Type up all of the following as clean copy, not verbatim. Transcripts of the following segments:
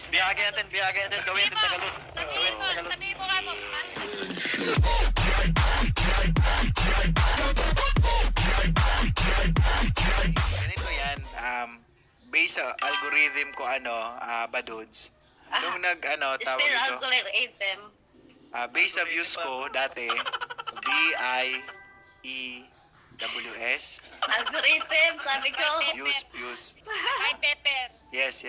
Biyagin natin, gawin natin Tagalog. Sabihin mo nga mo. Ganito yan, based sa algorithm ko Badudes. Nung tawag Still ito, algorithm. based sa views ko dati, VIEWS. Algorithm, sabi ko. Views. By Pepper. Yes.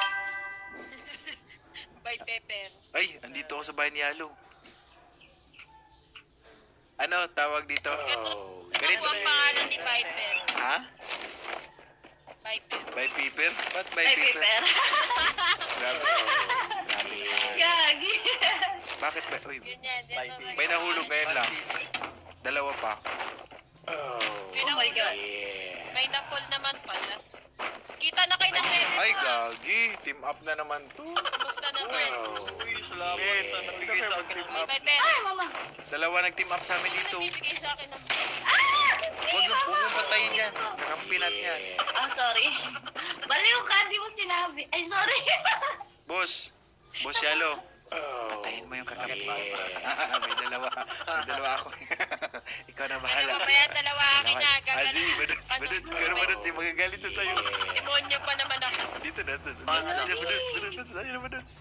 By Pepper. Ay, andito ako sa bahay ni Yalo. Ano tawag dito? Ganito ang pangalan ni Viper. Ha? Viper. By paper? Ba't by Ay, paper? paper. Grabe. Gagi. Bakit ba? Uy, Ganyan. may nahulog ngayon lang. Dalawa pa. May Oh my God. May na-fall naman pala. Kita na kayo ng meme Ay, mo. gagi. Team up na naman to. Kumusta naman? Uy, salamat. Nabigay sa akin. May Viper. Ay, mama. Dalawa nag-team up sa amin dito. Bibigay sa akin ng... Huwag mong patayin yan. Kakampi natin yan. Ah, sorry. Baliw ka, di mo sinabi. Ay, sorry. Boss Yalo. Patayin mo yung kakampi. May dalawa ako. Ikaw na bahala. Dalawa ba yan? Dalawa akin na. Azi, Baduds. Pero Baduds, yung magagalit na sa'yo. Demonyo pa naman ako. Dito na. Baduds.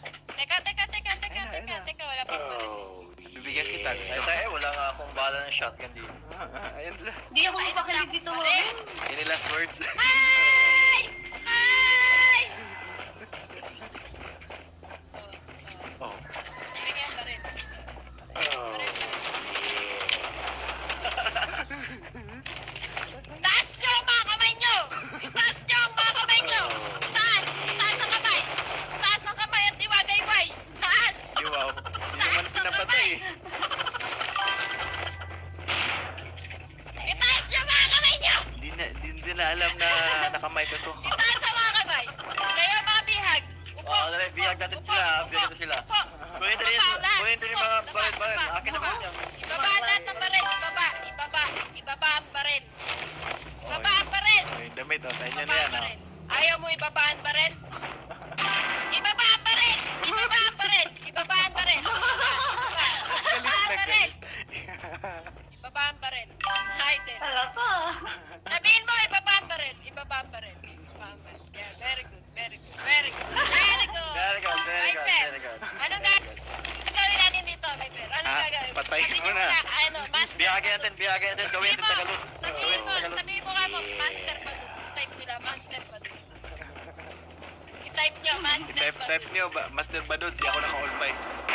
Teka. Wala pang baril. Bibigyan kita. Gusto ko. Wala nga akong bala ng shotgun dito. Ayan lang. Di ako ipakilig dito, Robin. Any last words? Ay! Oh. Bigyan yung baril. Taas nyo ang mga kamay nyo! Taas nyo ang mga kamay nyo! Taas! Taas ang kamay! Taas ang kamay at iwagayway! Taas! Wow. Hindi naman Taas ang pinapatay. Itaas nyo ang mga kamay nyo! Hindi na alam na nakamay ka ko. Itaas ang mga kamay! Kayo ang mga bihag! Upo! Dali, biyag natin sila. Upo! Kunin natin yung mga baril. Akin naman yan. Ibaba lahat ng baril! Ibaba ang baril! Ibaba ang baril! Yung damit, sa inyo na Ibaba yan. ang baril! Ayaw mo ibaba ang baril? Ibaba ang baril! Ibaba ang baril! Ibaba ang baril! Ibaba ang baril! Ibaba ang baril! Hide it! Wala pa. Sabihin mo, ibaba ang baril! Ibaba ang baril! Ibaba ang baril! Yeah, very good. Viper! Anong gagawin natin dito, Viper? Anong gagawin? Patayin Sabihin mo na. Master Biyagin natin, gawin natin Tagalog. Sabihin mo nga mo, Master Baduds. I-type nila, Master Baduds. I-type nyo, Master Baduds. Type nyo, Master Baduds, di ako naka-all by.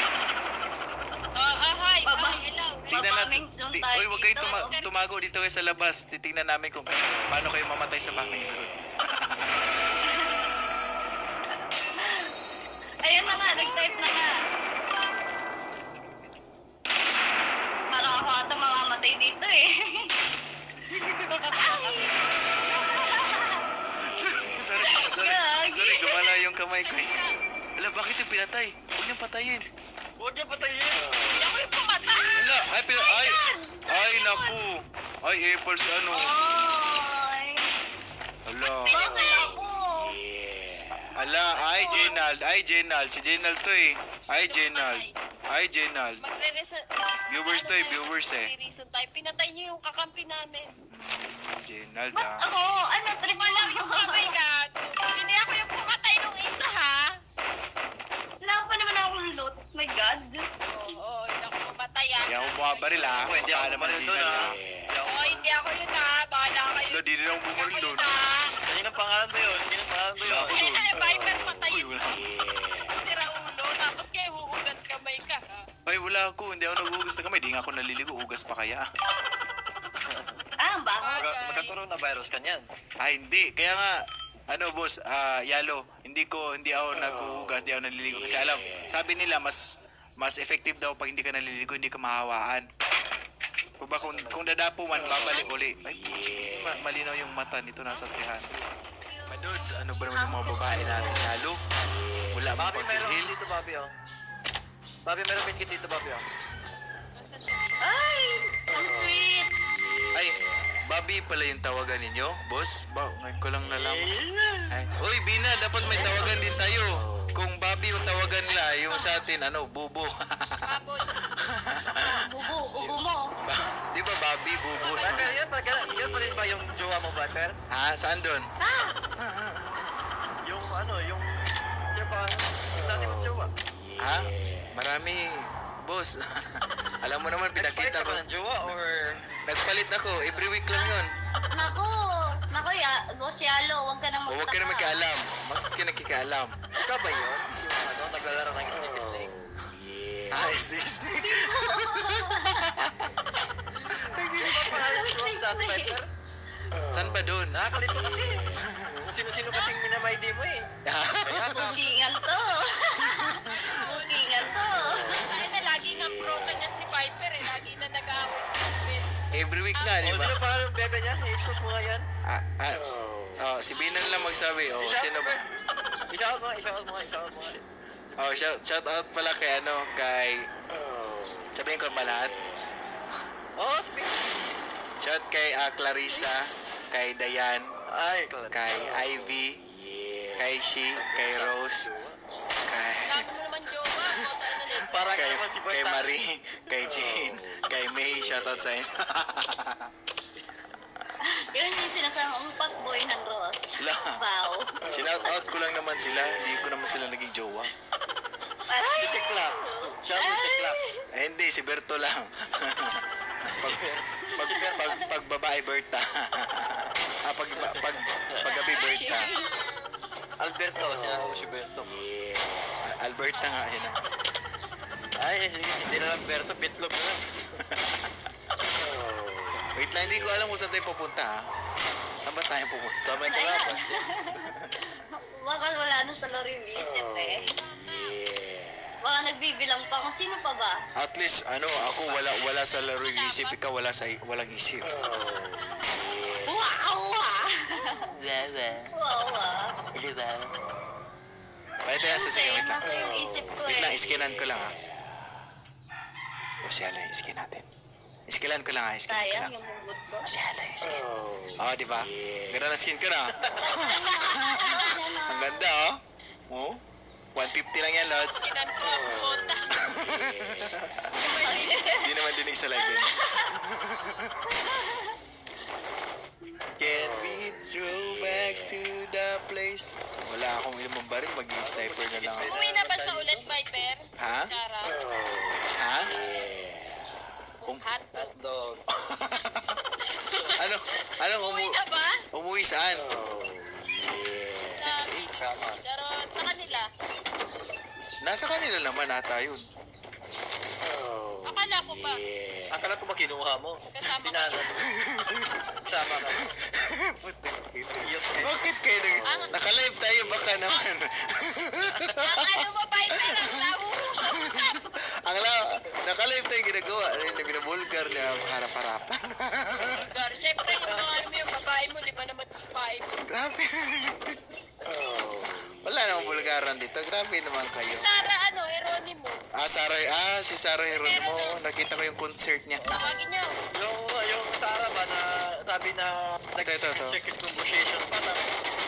Hi. Baba. Hello. Tingnan Bombing zone tayo Uy, huwag kayo dito. tumago dito kayo sa labas. Titingnan namin kung paano kayo mamatay sa bombing zone. Ayun na nga, nag-type na nga. Parang ako ata mamamatay dito eh. Sorry, gumala yung kamay ko. Ala, bakit yung pinatay? Huwag niyang patayin. Huwag niya patayin. Hindi ako yung pumatay. Ala, ay, naku. Ay, Apple si ano. Ay. Ala. Bakit ako? Ala, ay, Jenal. Si Jenal to eh. Ay, Jenal. Magre-reason. Viewers to eh, viewers eh. Magre-reason tayo. Pinatay niyo yung kakampi namin. Jenal Ba't na. ako? Ano, trip mo lang Yung kamay gag. Hindi ako yung pumatay nung isa ha. Wala pa naman akong loot. My God. Oo, hindi ako pumatay ha. Hindi ako bumabaril ah. Ako, hindi ako Baka naman bumaril doon, Jenal ah. ah. Oo, hindi ako yun ha. Bahala kayo. Wala, di rin ako Hindi bumaril ako doon. yun ha. Kanina pangalan mo yun. Ay, Viper, patayin Uy, mo. Sira ulo. Tapos kayo huhugas kamay ka ha. Ay, wala ako. Hindi ako nag-uugas na kamay. Di nga ako naliligo. Ugas pa kaya. Ah, ang bango. Magka-coronavirus ka niyan. Ay, hindi. Kaya nga, boss, Yalo, hindi ako nag-uugas, hindi ako naliligo. Kasi alam, sabi nila, mas effective daw pag hindi ka naliligo, hindi ka mahawaan. Kung dadapo man, babalik uli. Ay, malinaw yung mata nito, nasa 300. Madods, ano ba naman yung mga babae natin, Yalo? Wala mo Bobby, meron pag-hilhil. dito, Bobby, oh. Bobby, meron medkit dito, Bobby, oh. Nasaan Ay, ang sweet. Ay, Bobby pala yung tawagan ninyo, boss? Ngayon ko lang nalaman. Ay. Uy, Bina, dapat may tawagan din tayo. Kung Bobby yung sa atin, ano, bubo. Baboy. Bubo mo. Di ba, Bobby, bubo? Viper, yun pa rin ba yung jowa mo, Viper? Ha? Saan doon? Yung ano, yung... Siya pa, yung dati mong jowa. Ha? Marami. Boss, alam mo naman, Nagpalit pinakita ka ko. ba ng jowa or... Nagpalit ako, every week lang yun. Naku, ya, Boss Yalo, huwag ka nang O, huwag ka na magkaalam. Bakit ka nagkikaalam? Ikaw ba yun? Yung ano, naglalaro ng snake-snake? Ah, is this? Pangalan mo ang dati, Viper? Saan ba doon? Nakakalito kasi. Kung sino-sino kasing minamay-di mo eh. Kaya ka. Bukingan to. Bukingan to. Ay na, lagi nga broken yan si Viper eh. Lagi na nag-aaway si Viper. Every week na, di O, ba? sino pa yung bebe niya? I-expose mo nga yan. Si Binan lang magsabi. Oh, sino ba? I-shout mo nga. Oh, shout out pala kay sabihin ko ba lahat? Oh, speak. Shout kay Clarissa, kay Dayan, Ay, kalad. kay Ivy, kay Shi, kay Rose, Dami mo naman jowa. Kota na nito. Para ka kay naman si Boy kay Tati. Marie, kay Jean, kay May, shout out sa inyo. Yun yung sinasama mong fuckboy ng Ross. La. Wow. Shout out ko lang naman sila, hindi ko naman sila naging jowa. Si Tekla. Shout out Tekla. Hindi, si Berto lang. pag babae Berta. Pag gabi Berta. Alberto, sinasama mo si Berto. Alberta nga, yun ang. Ay, hindi na lang Berto, bitlog na lang. Wait lang, hindi ko alam kung saan tayo pupunta ha. Saan ba tayo pupunta? Sabay ka lang. Baka wala na sa laro yung isip eh. Baka nagbibilang pa kung sino pa ba? At least, ako wala sa laro yung isip, ikaw walang isip. Wow! Diba? Wow! Diba? Wait lang, sige, wait lang. Nasa yung isip ko Wait lang, eh. iskinan ko lang ha. O siya lang, iskin natin. Iskilan ko lang ha, iskilan ko Sayang lang. yung hugot ko. O siya lang, iskin. Oh, diba? Ganda na skin ko na. Ang ganda oh. Oh, 150 lang yan, Los. Sinan ko ang kota. Hindi naman dinig sa live yun. Can we throw back to the place? Wala akong ilang baril, mag-sniper na lang ako. Umuwi na ba siya ulit, Viper? Ha? Sarah. Ha? Hotdog. Anong Umuwi na ba? umuwi saan? Sa... Charot. Sa kanila. Nasa kanila naman ata yun. Akala ko ba? Akala ko ba kinuha mo? Magkasama Pinala kayo. mo. Sama ka. Bakit kayo naka-live tayo baka naman? Ang ano mo, Viper? Ang labo mo kausap. Naka-live tayo ginagawa. Binabulgar na harap-harapan. Gar, siyempre yung mga ano mo yung babae mo, lima naman yung babae mo. Grabe. Wala namang bulgaran dito. Grabe naman kayo. Sarah, Heronimo. Si Sarah Heronimo. Nakita ko yung concert niya. Tawagin niyo. Yung Sarah ba na sabi na Ito. secret conversation pa na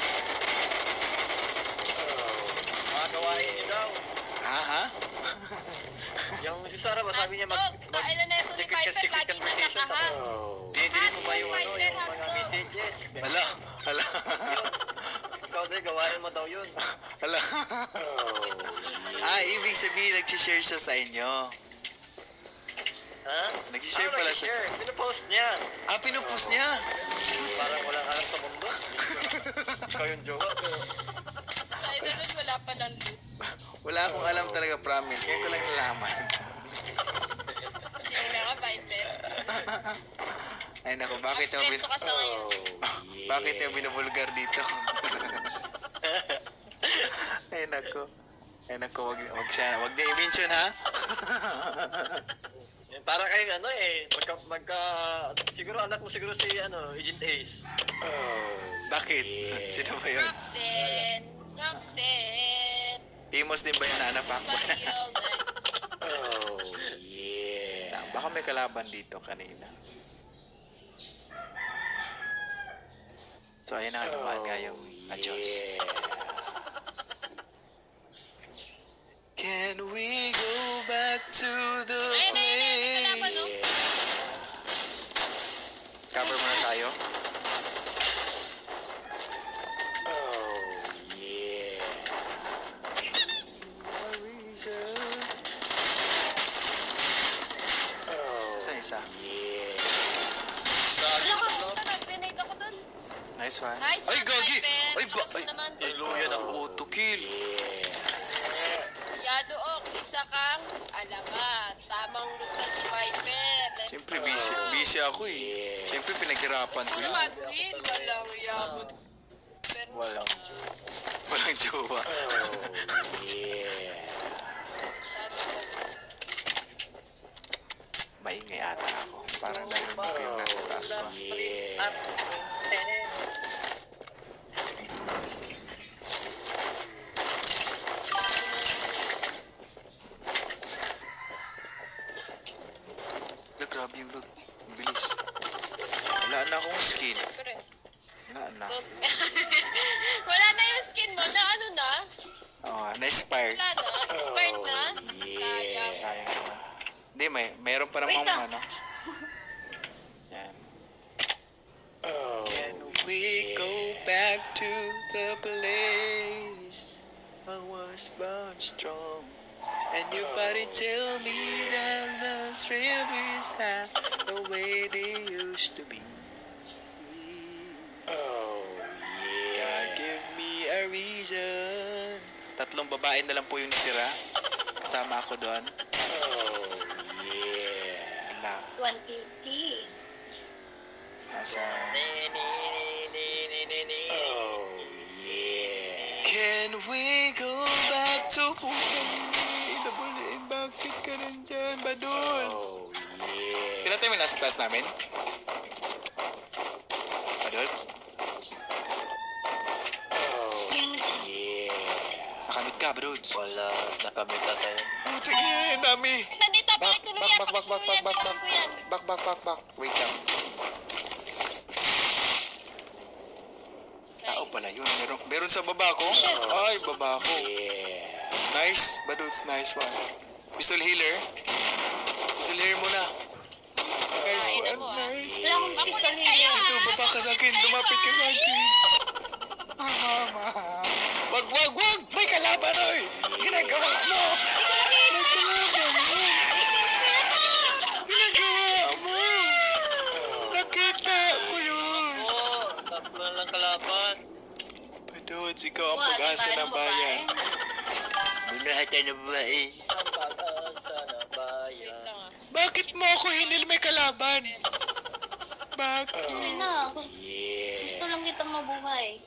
mga gawain niyo daw. Ha? Yung si Sarah ba sabi niya Kailan na ito ni secret Viper, lagi na conversation nakaha. tapos dinidili mo ba yung Viper, yung mga hotdog. messages? Hala. Ikaw din, gawain mo daw yun. Hala. Ibig sabihin nag-share siya sa inyo. Ha? Nag-share pala siya. Pinupost niya. Pinupost niya. Parang walang alam sa mundo. Ikaw yung jowa. Ay, doon wala pa lang loot. Wala akong alam talaga, promise. Ngayon ko lang nalaman. Sino na ka, Viper? Ay naku, bakit yung Aksento ka sa ngayon. bakit yung binubulgar dito? Ay naku, wag niya i-mention ha? Para kayong siguro anak mo siguro si Agent Ace. Bakit? Sino ba yun? Roxanne. Timos din ba yun, anak pa? Mariel. Baka may kalaban dito kanina. So ayun na naman nga yung adios. Can Nice one. Nice Ay, one, gagi! Viper. Ay, Lakas mo naman. Ay, luya ng auto kill. Yado, isa kang alamat. Tamang lutan si Viper. Let's Siyempre, go. busy ako eh. Siyempre, pinaghirapan ko Ano yun. mag-win? Walang yabot. Pero Walang Walang jowa. sana Maingay ata ako. Parang narinig ko yung nasa taas ko. at Grabe yung loot. Ang bilis. Wala na akong skin. siyempre. Wala na. Wala na yung skin mo na ano na? Oh, na-expired. Wala na? Expired na? Sayang. Sayang na. Hindi, mayroon pa namang Wait lang. ano. Yan. Can we go back to the place I was born strong? And your body tell me that love's real is not the way they used to be. God give me a reason. Tatlong babae na lang po yung natira. Kasama ako doon. Wala. 150. Nasa... Can we go back to bakit ka nandyan, Baduls? Kailan tayo may nasa taas namin? Baduls? Yung Nakamit ka, Baduls. wala nakamit na tayo. Puta yan, dami. Nandito, Back, pakituloy back, back, back, back, back, back, back, back, back, back. Wait lang. Tao pala yun. Meron sa baba ko? Ay, baba ko. Nice, Baduls, nice one. Pistol healer. Pistol healer muna. Nice Ay, one, mo, nice. Wala akong pistol Makulit kayo, nila. Ito, baba ka sa akin. Lumapit ka sa akin. Mama. Wag. May kalaban, oy. Ginagawa mo. Ginagawa mo. Nakita ko yun. Oo, tatlo na lang kalaban. Baduls, ikaw ang pag-asa ng bayan. Lahat tayo ng babae. Ang pag-asa ng Wait bayan. lang ah. Bakit mo ako hinil may kalaban? Bakit? Sorry na. Gusto lang kitang mabuhay.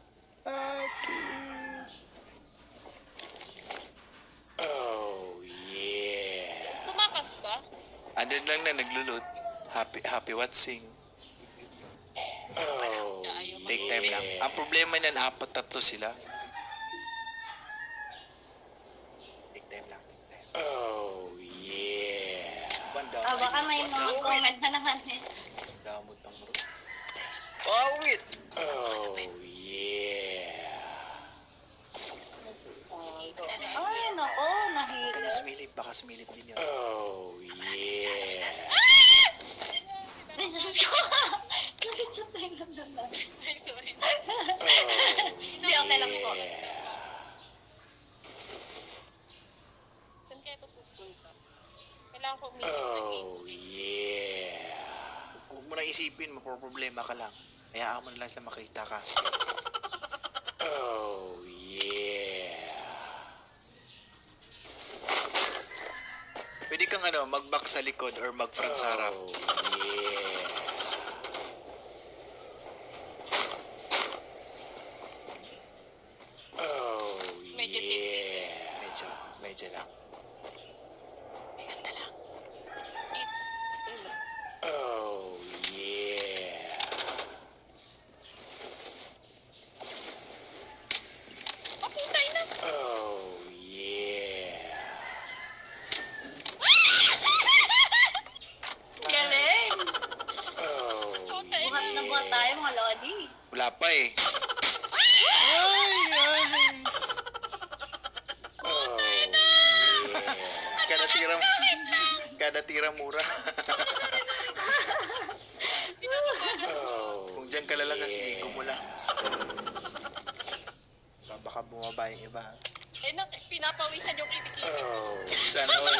Tumakas ba? Andun lang na naglulot. Happy watching. Ayaw mo. Take time lang. Ang problema niyan, 4-3 sila. Take time lang. Banda. Baka may mga comment na naman eh. Damot ng bro. Oh, wait. Ay, nako, nahila. Baka sumilip din yun. Ay, Diyos ko. Sakit sa tenga naman. Ay, sorry. Hindi, okay lang po. Saan kaya ito pupunta? Kailangan ko umisip na game. Huwag mo nang isipin, mapoproblema ka lang. Hayaan mo na lang sila makita ka. Pwede kang mag-back sa likod or mag-front sa harap. Medyo safety din. Medyo lang. Paputay na! Galing. Putay na! Buhat na buhat tayo, mga lodi. Wala pa eh. Ay, guys! Kada tirang mura. Kung dyan ka lalakas, iko mo lang. Baka bumaba yung iba. Eh, pinapawisan yung kitikiti. Sana all.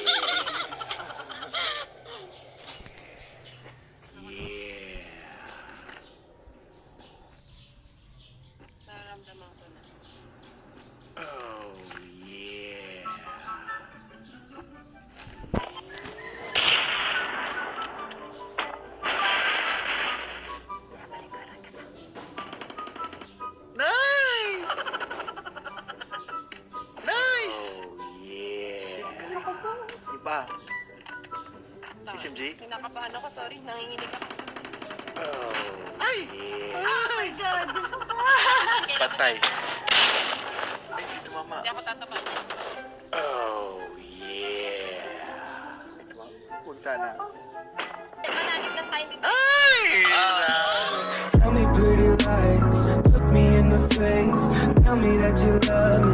Kinakabahan ako, sorry. Nanginginig ako. Ay! Oh my God. Patay. Ay, dito mama. Hindi ako tatamaan niya. Oh, yeah. Ito mama. Huwag sana. Manalig lang tayo dito. Ay! Tell me pretty lies, look me in the face. Tell me that you love